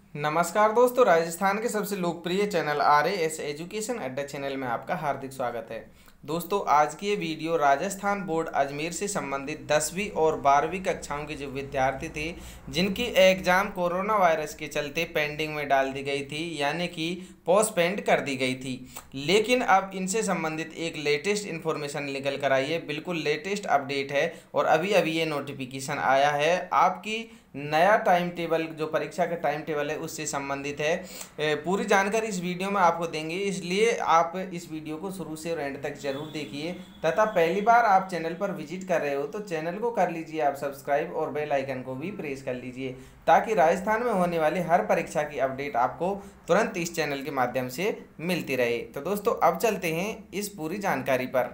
नमस्कार दोस्तों, राजस्थान के सबसे लोकप्रिय channel RAS education Adda channel में आपका हार्दिक स्वागत है। दोस्तों, आज की ये वीडियो राजस्थान बोर्ड अजमेर से संबंधित 10वीं और 12वीं कक्षाओं के जो विद्यार्थी थे जिनकी एग्ज़ाम कोरोना वायरस के चलते पेंडिंग में डाल दी गई थी, यानी कि पोस्टपेंड कर दी गई थी, लेकिन अब इनसे संबंधित एक लेटेस्ट इन्फॉर्मेशन निकल कर आई है। बिल्कुल लेटेस्ट अपडेट है और अभी अभी ये नोटिफिकेशन आया है। आपकी नया टाइम टेबल, जो परीक्षा का टाइम टेबल है, उससे संबंधित है। पूरी जानकारी इस वीडियो में आपको देंगे, इसलिए आप इस वीडियो को शुरू से और एंड तक जरूर देखिए। तथा पहली बार आप चैनल पर विजिट कर रहे हो तो चैनल को कर लीजिए आप सब्सक्राइब और बेल आइकन को भी प्रेस कर लीजिए, ताकि राजस्थान में होने वाली हर परीक्षा की अपडेट आपको तुरंत इस चैनल के माध्यम से मिलती रहे। तो दोस्तों, अब चलते हैं इस पूरी जानकारी पर।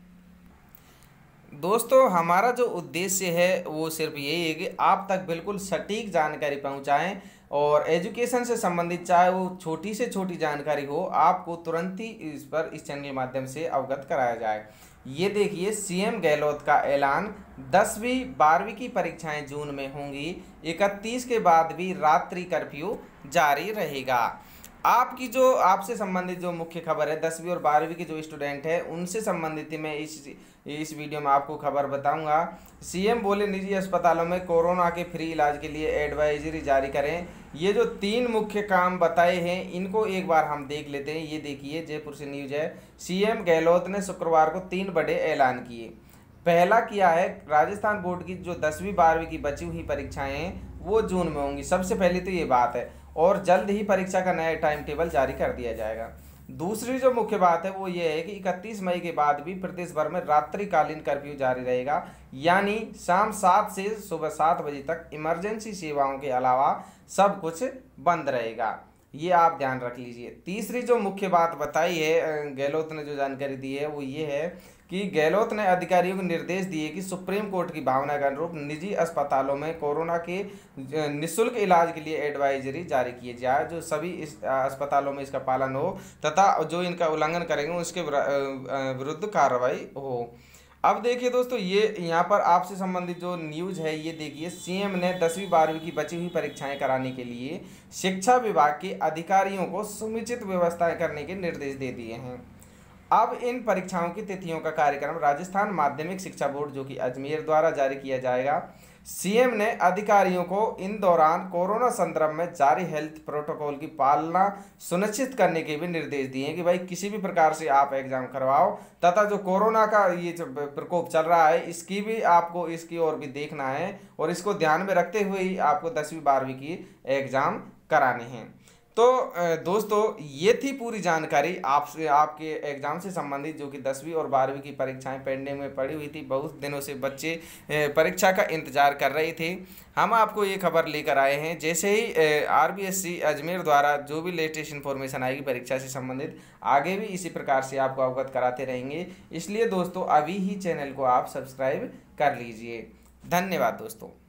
दोस्तों, हमारा जो उद्देश्य है वो सिर्फ यही है कि आप तक बिल्कुल सटीक जानकारी पहुंचाएं और एजुकेशन से संबंधित चाहे वो छोटी से छोटी जानकारी हो, आपको तुरंत ही इस चैनल के माध्यम से अवगत कराया जाए। ये देखिए, CM गहलोत का ऐलान, 10वीं 12वीं की परीक्षाएं जून में होंगी, 31 के बाद भी रात्रि कर्फ्यू जारी रहेगा। आपकी जो आपसे संबंधित जो मुख्य खबर है, 10वीं और 12वीं के जो स्टूडेंट हैं उनसे संबंधित ही मैं इस वीडियो में आपको खबर बताऊंगा। CM बोले निजी अस्पतालों में कोरोना के फ्री इलाज के लिए एडवाइजरी जारी करें। ये जो 3 मुख्य काम बताए हैं इनको एक बार हम देख लेते हैं। ये देखिए, जयपुर से न्यूज है। CM गहलोत ने शुक्रवार को 3 बड़े ऐलान किए। पहला किया है, राजस्थान बोर्ड की जो 10वीं 12वीं की बची हुई परीक्षाएं हैं वो जून में होंगी। सबसे पहले तो ये बात है, और जल्द ही परीक्षा का नया टाइम टेबल जारी कर दिया जाएगा। दूसरी जो मुख्य बात है वो ये है कि 31 मई के बाद भी प्रदेश भर में रात्रिकालीन कर्फ्यू जारी रहेगा, यानी शाम 7 से सुबह 7 बजे तक इमरजेंसी सेवाओं के अलावा सब कुछ बंद रहेगा। ये आप ध्यान रख लीजिए। तीसरी जो मुख्य बात बताई है, गहलोत ने जो जानकारी दी है वो ये है कि गहलोत ने अधिकारियों को निर्देश दिए कि सुप्रीम कोर्ट की भावना के अनुरूप निजी अस्पतालों में कोरोना के निःशुल्क इलाज के लिए एडवाइजरी जारी किए जाए, जो सभी इस अस्पतालों में इसका पालन हो तथा जो इनका उल्लंघन करेंगे उसके विरुद्ध कार्रवाई हो। अब देखिए दोस्तों, ये यहाँ पर आपसे संबंधित जो न्यूज़ है ये देखिए, CM ने 10वीं 12वीं की बची हुई परीक्षाएं कराने के लिए शिक्षा विभाग के अधिकारियों को समुचित व्यवस्थाएं करने के निर्देश दे दिए हैं। अब इन परीक्षाओं की तिथियों का कार्यक्रम राजस्थान माध्यमिक शिक्षा बोर्ड, जो कि अजमेर, द्वारा जारी किया जाएगा। CM ने अधिकारियों को इन दौरान कोरोना संदर्भ में जारी हेल्थ प्रोटोकॉल की पालना सुनिश्चित करने के भी निर्देश दिए हैं कि भाई किसी भी प्रकार से आप एग्जाम करवाओ, तथा जो कोरोना का ये जो प्रकोप चल रहा है इसकी भी आपको इसकी ओर भी देखना है और इसको ध्यान में रखते हुए ही आपको 10वीं 12वीं की एग्जाम कराने हैं। तो दोस्तों, ये थी पूरी जानकारी आपसे, आपके एग्ज़ाम से संबंधित, जो कि 10वीं और 12वीं की परीक्षाएं पेंडिंग में पड़ी हुई थी। बहुत दिनों से बच्चे परीक्षा का इंतज़ार कर रहे थे। हम आपको ये खबर लेकर आए हैं। जैसे ही RBSC अजमेर द्वारा जो भी लेटेस्ट इन्फॉर्मेशन आएगी परीक्षा से संबंधित, आगे भी इसी प्रकार से आपको अवगत कराते रहेंगे। इसलिए दोस्तों, अभी ही चैनल को आप सब्सक्राइब कर लीजिए। धन्यवाद दोस्तों।